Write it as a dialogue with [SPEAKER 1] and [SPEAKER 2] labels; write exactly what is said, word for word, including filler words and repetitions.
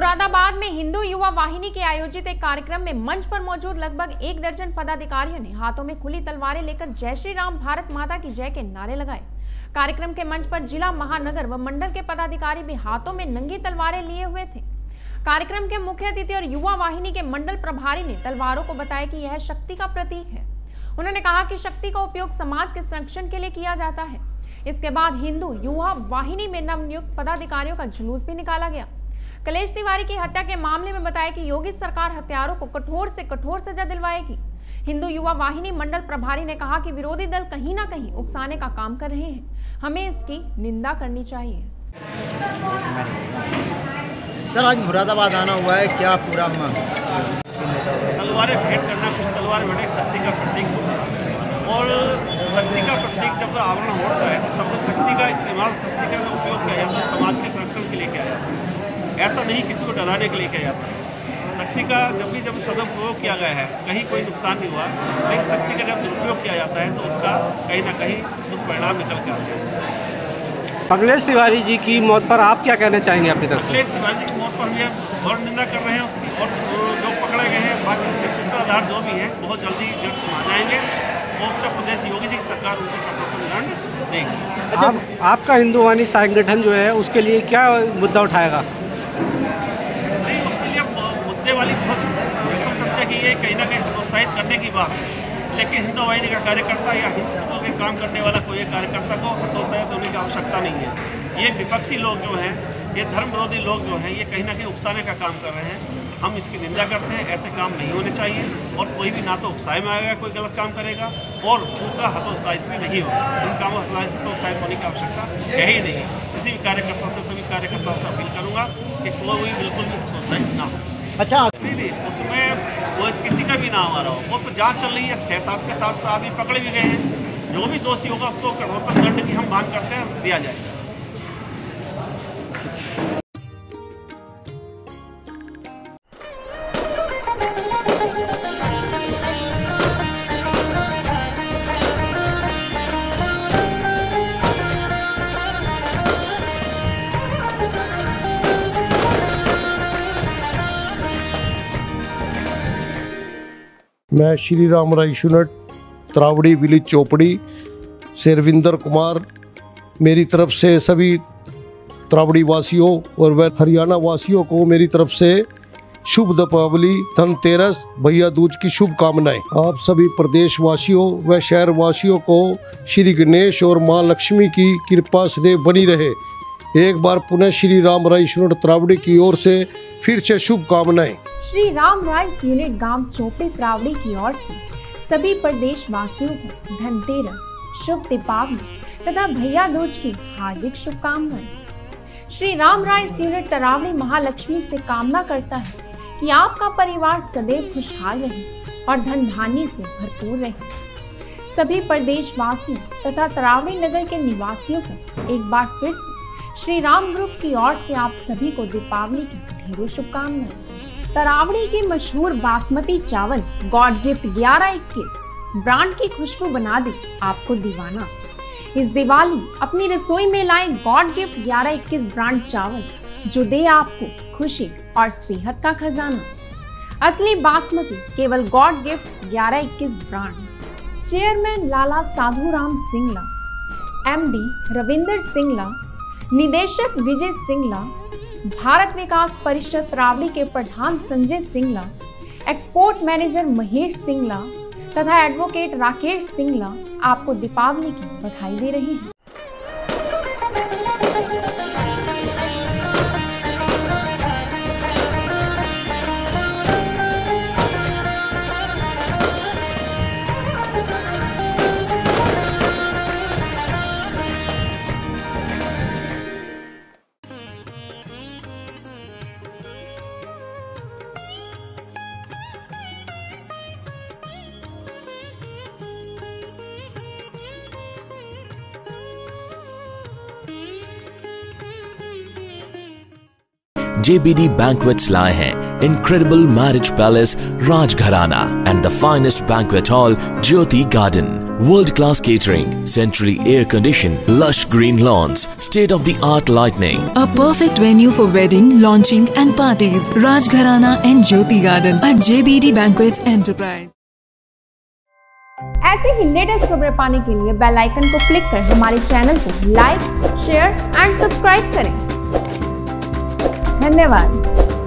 [SPEAKER 1] मुरादाबाद में हिंदू युवा वाहिनी के आयोजित एक कार्यक्रम में मंच पर मौजूद लगभग एक दर्जन पदाधिकारियों ने हाथों में खुली तलवारें लेकर जय श्री राम, भारत माता की जय के नारे लगाए। कार्यक्रम के मंच पर जिला, महानगर व मंडल के पदाधिकारी भी हाथों में नंगी तलवारें लिए हुए थे। कार्यक्रम के मुख्य अतिथि और युवा वाहिनी के मंडल प्रभारी ने तलवारों को बताया कि यह शक्ति का प्रतीक है। उन्होंने कहा कि शक्ति का उपयोग समाज के संरक्षण के लिए किया जाता है। इसके बाद हिंदू युवा वाहिनी में नवनियुक्त पदाधिकारियों का जुलूस भी निकाला गया। कलेश तिवारी की हत्या के मामले में बताया कि योगी सरकार हत्यारों को कठोर से कठोर सजा दिलवाएगी। हिंदू युवा वाहिनी मंडल प्रभारी ने कहा कि विरोधी दल कहीं ना कहीं उकसाने का काम कर रहे हैं, हमें इसकी निंदा करनी चाहिए।
[SPEAKER 2] सर, आज मुरादाबाद आना हुआ है, क्या पूरा
[SPEAKER 3] तलवारें भेंट करना, कुछ तलवार भेंट शक्ति का प्रतीक होता है और शक्ति का प्रतीक जब आवरण होता है तो सब शक्ति का इस्तेमाल, शक्ति का उपयोग किया जाता है, समाज के संरक्षण के लिए किया जाता है, ऐसा नहीं किसी को डराने के लिए किया जाता है। शक्ति का जब भी जब सदुपयोग किया गया है, कहीं कोई नुकसान नहीं हुआ, लेकिन शक्ति का जब दुरुपयोग किया जाता है तो उसका कहीं ना कहीं दुष्परिणाम निकल के आते हैं।
[SPEAKER 4] कलेश तिवारी जी की मौत पर आप क्या कहना चाहेंगे अपनी तरफ से?
[SPEAKER 3] कलेश तिवारी जी की मौत पर हम और निंदा कर रहे हैं उसकी, और जो पकड़े गए हैं बाकी सूत्रधार जो भी हैं बहुत जल्दी जल्द आ जाएंगे और उत्तर प्रदेश योगी जी की सरकार उनको कठोर दंड देगी।
[SPEAKER 4] आप, आपका हिंदू वाहिनी संगठन जो है उसके लिए क्या मुद्दा उठाएगा?
[SPEAKER 3] नहीं, उसके लिए मुद्दे वाली बहुत समझ सकते हैं कि ये कहीं ना कहीं हतोत्साहित करने की बात है, लेकिन हिंदू वाहिनी का कार्यकर्ता या हिंदुत्व के काम करने वाला कोई कार्यकर्ता को हतोत्साहित होने की आवश्यकता नहीं है। ये विपक्षी लोग जो हैं, ये धर्म विरोधी लोग जो हैं, ये कहीं ना कहीं उकसाने का काम कर रहे हैं। हम इसकी निंदा करते हैं, ऐसे काम नहीं होने चाहिए और कोई भी ना तो उकसाए में आएगा, कोई गलत काम करेगा और दूसरा हतोत्साहित भी नहीं होगा। इन कामों हतोत्साहित होने की आवश्यकता है ही नहीं। किसी भी कार्यकर्ता से, सभी कार्यकर्ताओं से अपील करूँगा कि कोई बिल्कुल भी हतोत्साहित ना हो।
[SPEAKER 2] अच्छा,
[SPEAKER 3] नहीं नहीं उसमें वो किसी का भी नाम आ रहा हो, वो तो जांच चल रही है, छः सात के साथ आदमी पकड़े भी गए हैं। जो भी दोषी होगा उसको कठोरतम दंड की हम मांग करते हैं, दिया जाएगा।
[SPEAKER 5] मैं Shri Ram rice unit Taraori village Chopri से रविंदर कुमार, मेरी तरफ से सभी त्रावड़ी वासियों और वह हरियाणा वासियों को मेरी तरफ से शुभ दीपावली, धनतेरस, भैया दूज की शुभकामनाएं। आप सभी प्रदेश वासियों व शहर वासियों को श्री गणेश और मां लक्ष्मी की कृपा सदैव बनी रहे। एक बार पुनः श्री राम राइस यूनिट त्रावड़ी की ओर से फिर से शुभकामनाएं।
[SPEAKER 1] श्री राम राइस यूनिट गांव चोपड़ी त्रावड़ी की ओर से सभी प्रदेश वासियों को धनतेरस, शुभ दीपावली तथा भैया दूज की हार्दिक शुभकामनाएं। श्री राम राइस यूनिट त्रावड़ी महालक्ष्मी से कामना करता है कि आपका परिवार सदैव खुशहाल रहे और धन धान्य से भरपूर रहे। सभी प्रदेश वासियों तथा त्रावड़ी नगर के निवासियों को एक बार फिर से श्री राम ग्रुप की ओर से आप सभी को दीपावली की ढेरों शुभकामनाएं। त्रावड़ी की मशहूर बासमती चावल गॉड गिफ्ट ग्यारह इक्कीस ब्रांड की खुशबू बना दे आपको दीवाना। इस दिवाली अपनी रसोई में लाए गॉड गिफ्ट ग्यारह इक्कीस ब्रांड चावल, जो दे आपको खुशी और सेहत का खजाना। असली बासमती केवल गॉड गिफ्ट ग्यारह इक्कीस brand. Chairman Lala Sadhuram Singla, MD Ravinder Singla, निदेशक विजय सिंगला, भारत विकास परिषद त्रावड़ी के प्रधान संजय सिंगला, एक्सपोर्ट मैनेजर महेश सिंगला तथा एडवोकेट राकेश सिंगला आपको दीपावली की बधाई दे रहे हैं।
[SPEAKER 6] J B D Banquets लाए हैं Incredible Marriage Palace Rajgharana and the finest banquet hall Jyoti Garden World-class catering, centrally air-conditioned, lush green lawns, state-of-the-art lighting.
[SPEAKER 7] A perfect venue for wedding, launching and parties. Rajgharana and Jyoti Garden at J B D Banquets Enterprise.
[SPEAKER 1] ऐसे ही latest खबरें पाने के लिए bell icon को click कर हमारे channel को like, share and subscribe करें। धन्यवाद।